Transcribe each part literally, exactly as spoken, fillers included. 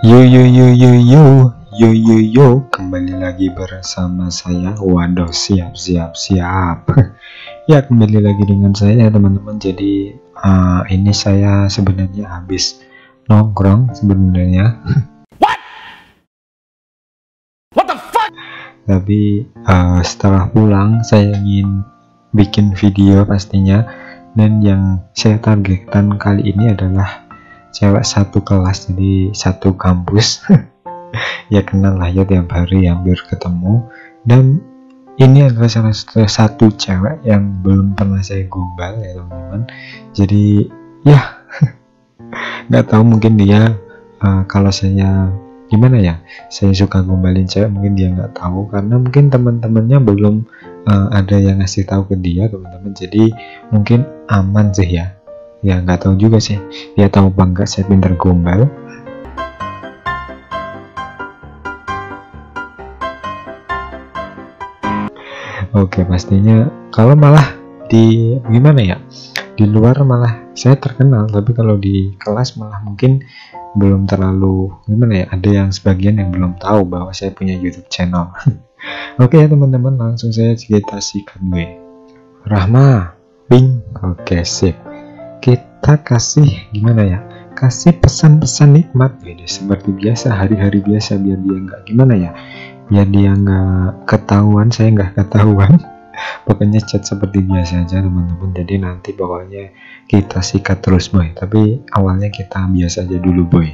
Yo yo yo yo yo yo yo yo, kembali lagi bersama saya. Waduh, siap siap siap. Ya, kembali lagi dengan saya teman-teman. Jadi uh, ini saya sebenarnya habis nongkrong sebenarnya. What? What the fuck? Tapi uh, setelah pulang saya ingin bikin video pastinya, dan yang saya targetkan kali ini adalah cewek satu kelas, jadi satu kampus. Ya kenal lah ya, tiap hari hampir ketemu. Dan ini adalah salah satu cewek yang belum pernah saya gombal ya teman-teman. Jadi ya nggak tahu, mungkin dia uh, kalau saya gimana ya, saya suka gombalin cewek, mungkin dia nggak tahu karena mungkin teman-temannya belum uh, ada yang ngasih tahu ke dia teman-teman. Jadi mungkin aman sih ya. Ya nggak tahu juga sih dia tahu apa enggak saya pintar gombal. Oke, pastinya kalau malah di gimana ya, di luar malah saya terkenal, tapi kalau di kelas malah mungkin belum terlalu gimana ya, ada yang sebagian yang belum tahu bahwa saya punya YouTube channel. Oke ya teman-teman, langsung saya kita sikat gue. Rahma, ping, oke sip. Kita kasih gimana ya, kasih pesan-pesan nikmat gitu, seperti biasa, hari-hari biasa, biar dia nggak gimana ya, biar dia nggak ketahuan, saya nggak ketahuan. Pokoknya chat seperti biasa aja teman-teman. Jadi nanti pokoknya kita sikat terus boy, tapi awalnya kita biasa aja dulu boy.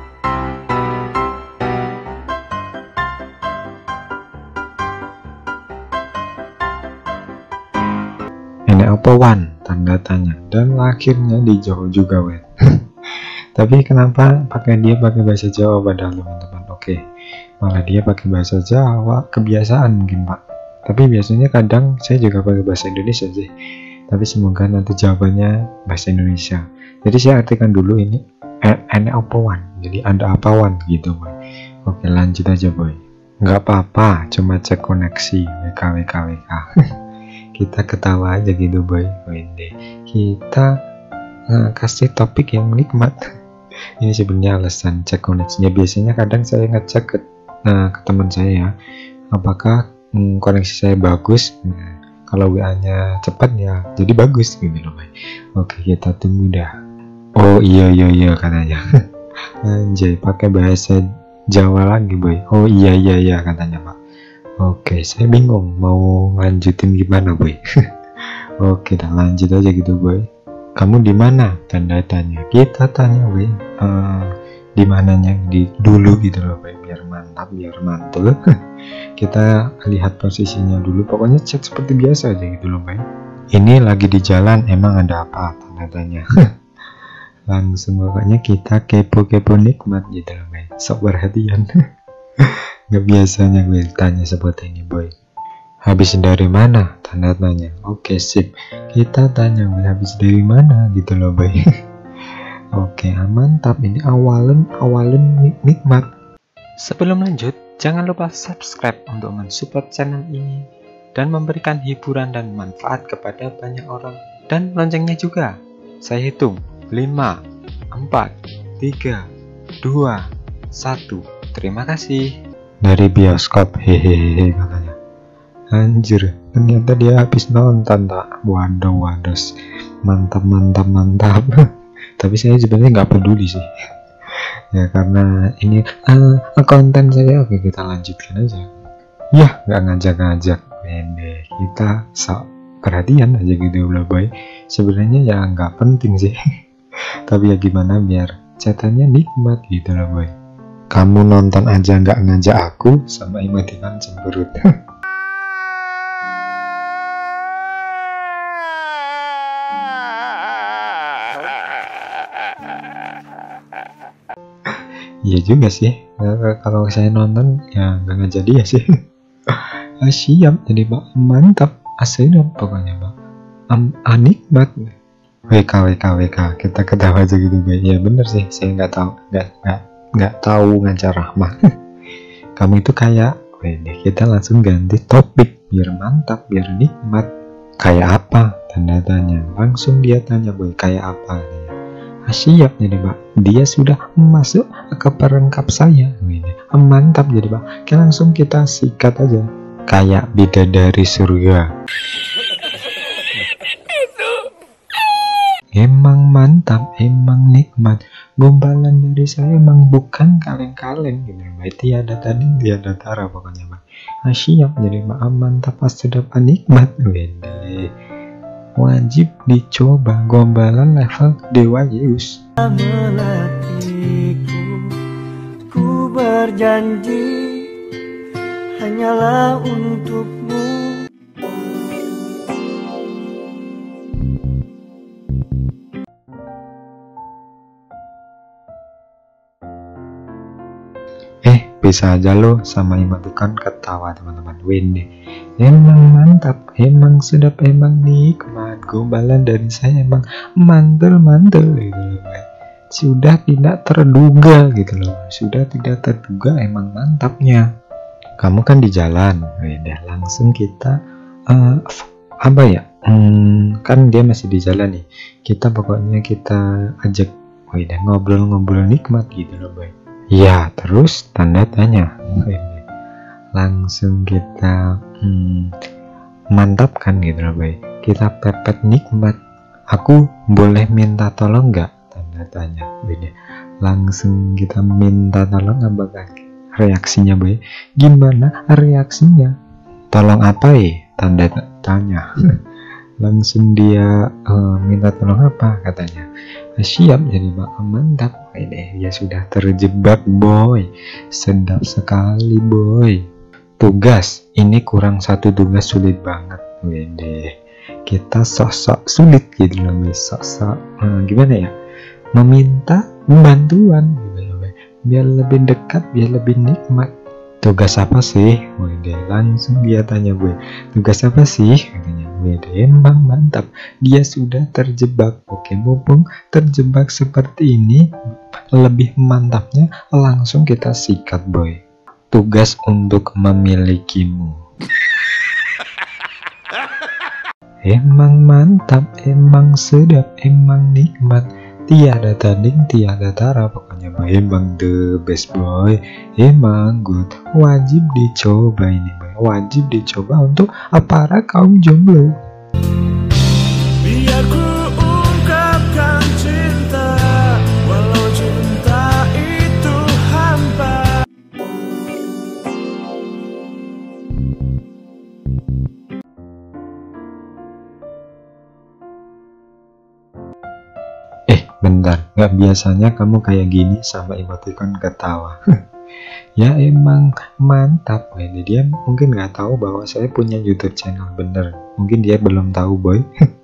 Ini apa wan? Tanda tanya. Dan lahirnya di Jawa juga wet. Tapi kenapa pakai dia pakai bahasa Jawa padahal teman-teman? Oke, malah dia pakai bahasa Jawa, kebiasaan mungkin pak. Tapi biasanya kadang saya juga pakai bahasa Indonesia sih. Tapi semoga nanti jawabannya bahasa Indonesia. Jadi saya artikan dulu ini ene apa wan. Jadi ada apa wan gitu boy. Oke, lanjut aja boy. Nggak apa-apa, cuma cek koneksi. W K W K W K. Kita ketawa aja gitu boy. Wende. Kita uh, kasih topik yang nikmat. Ini sebenarnya alasan cek koneksinya. Biasanya kadang saya ngecek ke, uh, ke teman saya ya, apakah hmm, koneksi saya bagus. Nah, kalau W A-nya cepat ya jadi bagus gitu loh boy. Oke, kita tunggu dah. Oh iya iya iya katanya. Anjay, pakai bahasa Jawa lagi boy. Oh iya iya iya katanya pak. Oke, saya bingung mau lanjutin gimana boy. Oke, dah lanjut aja gitu boy. Kamu di mana? Tanda tanya. Kita tanya boy. Uh, di mananya di dulu gitu loh boy, biar mantap, biar mantul. Kita lihat posisinya dulu. Pokoknya chat seperti biasa aja gitu loh boy. Ini lagi di jalan, emang ada apa? Tanda tanya. Langsung pokoknya kita kepo-kepo nikmat gitu loh boy. Sok perhatian. Gak biasanya gue tanya seperti ini boy. Habis dari mana? Tanda tanya. Oke sip, kita tanya boy, habis dari mana gitu loh boy. Oke, mantap, ini awalan awalan nik nikmat. Sebelum lanjut, jangan lupa subscribe untuk mensupport channel ini dan memberikan hiburan dan manfaat kepada banyak orang, dan loncengnya juga. Saya hitung lima, empat, tiga, dua, satu. Terima kasih. Dari bioskop, hehehe katanya. Anjir, ternyata dia habis nonton tak. Waduh waduh, mantap mantap mantap. Tapi saya sebenarnya nggak peduli sih. Ya karena ini uh, konten saya. Oke, kita lanjutkan aja. Ya nggak ngajak-ngajak. Mende, kita sok perhatian aja gitu loh boy. Sebenarnya ya nggak penting sih. Tapi ya gimana biar chatannya nikmat gitu loh boy. Kamu nonton aja nggak ngajak aku, sama imadikan cemberut. Iya juga sih, kalau saya nonton ya nggak ngajak dia sih. Ah, siap, jadi pak mantap, asli pokoknya pak. Am anikmat. W K W K W K, kita ketawa aja gitu guys. Ya bener sih, saya nggak tahu, nggak nggak nggak tahu ngajar Rahmah. Kamu itu kayak, wede, kita langsung ganti topik biar mantap, biar nikmat. Kayak apa? Tanda tanya. Langsung dia tanya boy, kayak apa? siap jadi Pak, dia sudah masuk ke perangkap saya. Ini mantap jadi Pak. Oke, langsung kita sikat aja kayak bidadari surga. Emang mantap, emang nikmat. Gombalan dari saya emang bukan kaleng-kaleng gitu Pak. Tiada tanding, tiada tara pokoknya Pak. Siap jadi Pak, mantap, sedap, nikmat. Wede, wajib dicoba. Gombalan level Dewa Zeus. Melatihku, ku berjanji hanyalah untukmu. Eh, bisa aja lo sama emoticon ketawa teman-teman. Wende, emang mantap, emang sedap, emang nikmat. Gombalan dari saya emang mantul-mantul gitu loh. Sudah tidak terduga gitu loh. Sudah tidak terduga, emang mantapnya. Kamu kan di jalan, Wende, langsung kita uh, apa ya? Hmm, kan dia masih di jalan nih. Kita pokoknya kita ajak, Wende, ngobrol-ngobrol nikmat gitu loh, boy. Ya, terus tanda tanya. Langsung kita hmm, mantapkan gitu loh, Bay. Kita pepet nikmat. Aku boleh minta tolong nggak? Tanda tanya. Beda. Langsung kita minta tolong apa? Reaksinya, Bay. Gimana reaksinya? Tolong apa ya? Tanda tanya. Langsung dia uh, minta tolong apa katanya. Siap jadi Pak, mantap. Ini ya sudah terjebak boy, sedap sekali boy. Tugas ini kurang satu tugas sulit banget. Wede, kita sok-sok sulit gitu loh, sok-sok uh, gimana ya, meminta bantuan gitu loh, biar lebih dekat, biar lebih nikmat. Tugas apa sih? Wede, langsung dia tanya gue, tugas apa sih? Katanya. Wede, emang mantap, dia sudah terjebak. Oke, mumpung terjebak seperti ini, lebih mantapnya langsung kita sikat boy. Tugas untuk memilikimu. Emang mantap, emang sedap, emang nikmat. Tiada tanding, tiada tara pokoknya boy. Emang the best boy, emang good. Wajib dicoba ini boy, wajib dicoba untuk para kaum jomblo. Biar ku ungkapkan cinta, walau cinta itu hampa. Bentar, nggak biasanya kamu kayak gini sama emoticon ketawa. Ya emang mantap. Ini dia mungkin nggak tahu bahwa saya punya YouTube channel, bener. Mungkin dia belum tahu boy.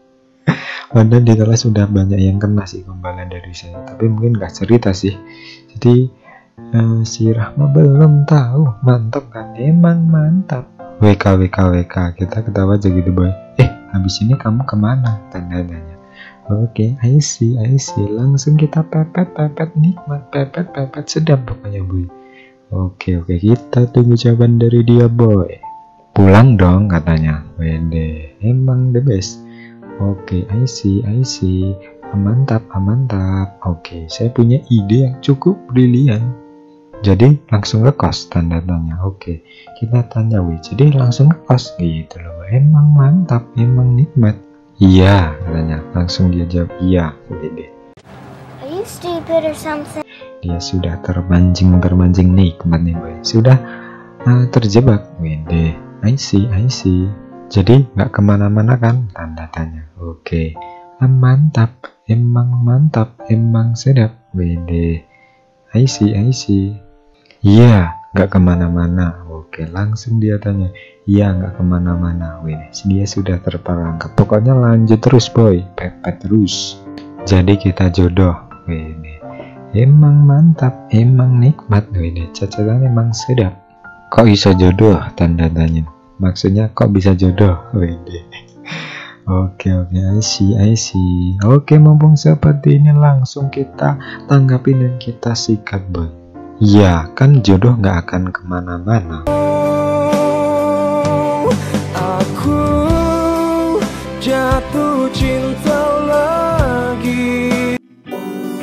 Padahal di kelas sudah banyak yang kena sih gombalan dari saya, tapi mungkin nggak cerita sih. Jadi uh, si Rahma belum tahu. Mantap kan? Emang mantap. W K W K W K, kita ketawa aja gitu boy. Eh, habis ini kamu kemana? Tanda-tanya. Oke, okay, I see, I see. Langsung kita pepet, pepet nikmat, pepet, pepet sedap pokoknya boy. Oke, okay, oke, okay. Kita tunggu jawaban dari dia boy. Pulang dong katanya. Wede, emang the best. Oke, okay, I see, I see. Mantap, mantap. Oke, okay, saya punya ide yang cukup brilian. Jadi langsung ke kos, tanda tanya. Oke, okay, kita tanya weh. Jadi langsung ke kos gitu loh. Emang mantap, emang nikmat. Iya, katanya. Langsung dia jawab iya. Wede. Are you stupid or something? Dia sudah terpancing terpancing nikmat nih boy. Sudah uh, terjebak. Wede. I see, I see. Jadi nggak kemana-mana kan? Tanda tanya. Oke. Okay. Mantap. Emang mantap. Emang sedap. Wede. I see, I see. Iya, nggak kemana-mana. Oke, langsung dia tanya. Iya, nggak kemana-mana. Wede, dia sudah terperangkap. Pokoknya lanjut terus boy, pepet terus. Jadi kita jodoh. Wede, emang mantap, emang nikmat. Wede, cacatan emang sedap. Kok bisa jodoh? Tanda tanya. Maksudnya kok bisa jodoh? Wede. Oke oke, I see, I see. Oke, mumpung seperti ini langsung kita tanggapin dan kita sikat boy. Ya, kan jodoh nggak akan kemana-mana. Aku jatuh cinta lagi.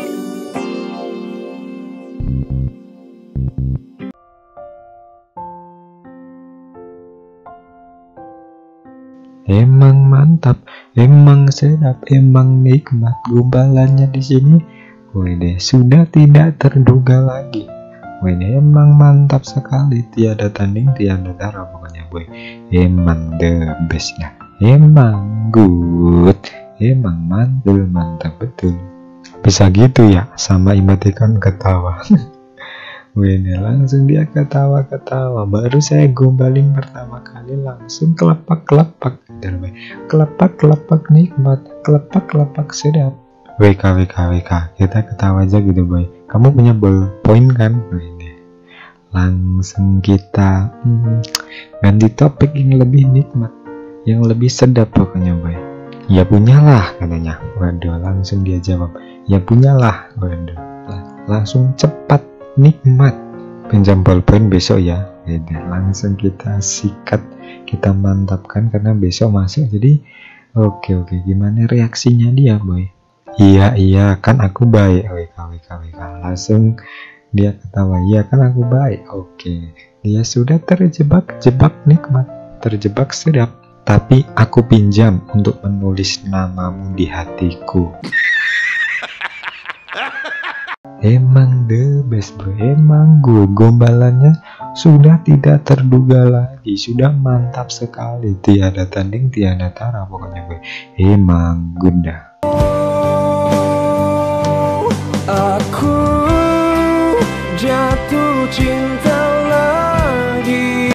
Emang mantap, emang sedap, emang nikmat gombalannya di sini. Wede, sudah tidak terduga lagi. Wede, emang mantap sekali, tiada tanding, tiada tara pokoknya boy. Emang the best ya, emang good, emang mantul, mantap betul. Bisa gitu ya, sama emoticon ketawa. Wede, langsung dia ketawa-ketawa. Baru saya gombalin pertama kali langsung kelepak-kelepak. Kelepak-kelepak nikmat, kelepak-kelepak sedap. W K W K W K, kita ketawa aja gitu boy. Kamu punya ballpoint kan? Wede. Langsung kita hmm, ganti topik yang lebih nikmat, yang lebih sedap pokoknya boy. Ya punyalah katanya. Waduh, langsung dia jawab, ya punyalah. Waduh, langsung cepat, nikmat. Pinjam ballpoint besok ya. Beda. Langsung kita sikat, kita mantapkan karena besok masuk. Jadi oke oke, gimana reaksinya dia boy? Iya iya kan aku baik. W K W K W K. Langsung dia ketawa, iya kan aku baik. Oke, dia sudah terjebak, jebak nikmat, terjebak sedap. Tapi aku pinjam untuk menulis namamu di hatiku. Emang the best bro, emang gue gombalannya sudah tidak terduga lagi, sudah mantap sekali, tiada tanding, tiada tara pokoknya gue. Emang gunda. Aku jatuh cinta lagi.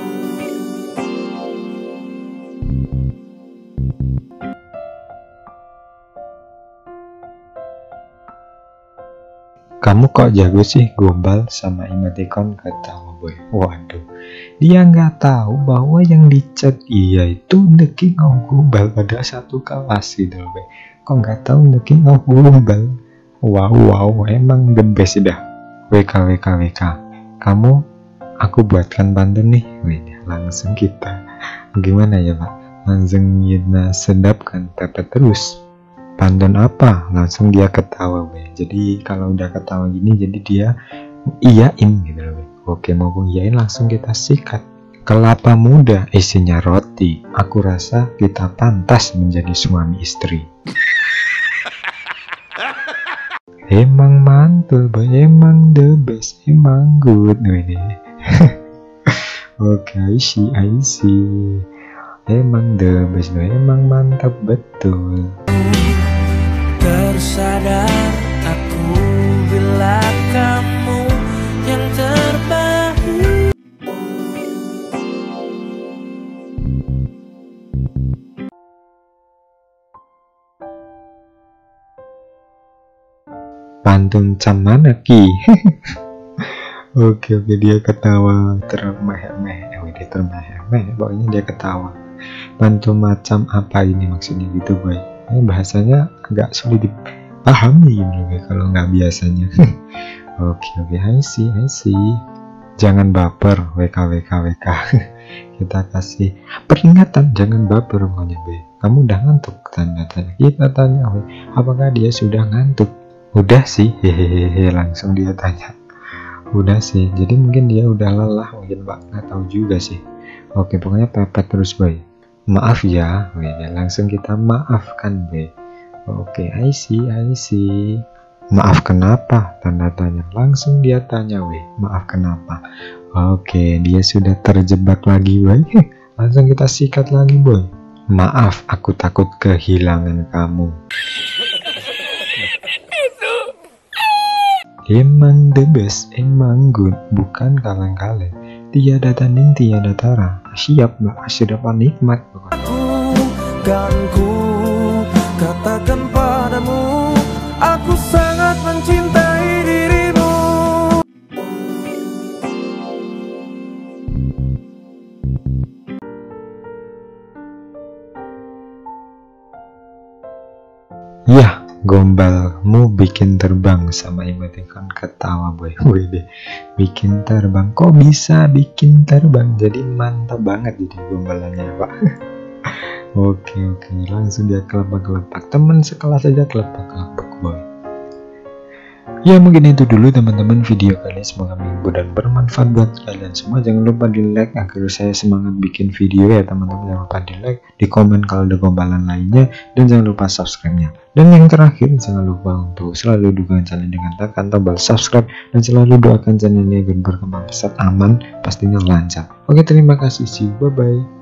Kamu kok jago sih gombal sama emoticon ketawa boy. Waduh, dia nggak tahu bahwa yang di chat iya itu the king of gombal pada satu kelas gitu boy. Kok nggak tahu the king of gombal? Wow wow, emang the best dah. W K W K W K. Kamu, aku buatkan pantun nih. Wih, langsung kita. Gimana ya pak? Langsung kita sedapkan pepet terus. Pantun apa? Langsung dia ketawa be. Jadi kalau udah ketawa gini jadi dia iyain gitu loh be. Oke, mau iyain langsung kita sikat. Kelapa muda isinya roti. Aku rasa kita pantas menjadi suami istri. Emang mantul boy, emang the best, emang good ini. Oke, I see, I see. Emang the best boy, emang mantap betul. Tersadar aku bila kamu yang terbaik. Pantun cam mana ki? Oke oke, dia ketawa termeh-meh, oh, dia termeh-meh, pokoknya dia ketawa. Pantun macam apa ini maksudnya gitu boy? Ini bahasanya agak sulit dipahami gitu kalau nggak biasanya. Oke oke, I see, I see. Jangan baper, W K W K W K. Kita kasih peringatan, jangan baper pokoknya boy. Kamu udah ngantuk? Tanda tanya. Kita tanya, boy, apakah dia sudah ngantuk? Udah sih, hehehe, langsung dia tanya. Udah sih, jadi mungkin dia udah lelah, mungkin pak, nggak tahu juga sih. Oke, pokoknya pepet terus boy. Maaf ya, boy. Langsung kita maafkan boy. Oke, I see, I see. Maaf kenapa? Tanda tanya. Langsung dia tanya boy, maaf kenapa? Oke, dia sudah terjebak lagi boy. Langsung kita sikat lagi boy. Maaf, aku takut kehilangan kamu. Emang the best, emang good, bukan kaleng-kaleng. Tiada tanding, tiada tara. Siap mbak, sedapan nikmat. Aku kan ku katakan padamu, aku sangat mencintai dirimu. Yah, gombalmu bikin terbang sama emoticon ketawa boy. Wih, bikin terbang. Kok bisa bikin terbang? Jadi mantap banget jadi gombalannya pak. Oke oke, langsung dia kelepak-kelepak. Temen sekelas aja kelepak-kelepak boy. Ya mungkin itu dulu teman-teman video kali, semoga menghibur dan bermanfaat buat kalian semua. Jangan lupa di like agar saya semangat bikin video ya teman-teman. Jangan lupa di like, di komen kalau ada gombalan lainnya, dan jangan lupa subscribe-nya. Dan yang terakhir, jangan lupa untuk selalu dukung channel dengan tekan tombol subscribe, dan selalu doakan channel ini agar berkembang pesat, aman, pastinya lancar. Oke, terima kasih, see you, bye bye.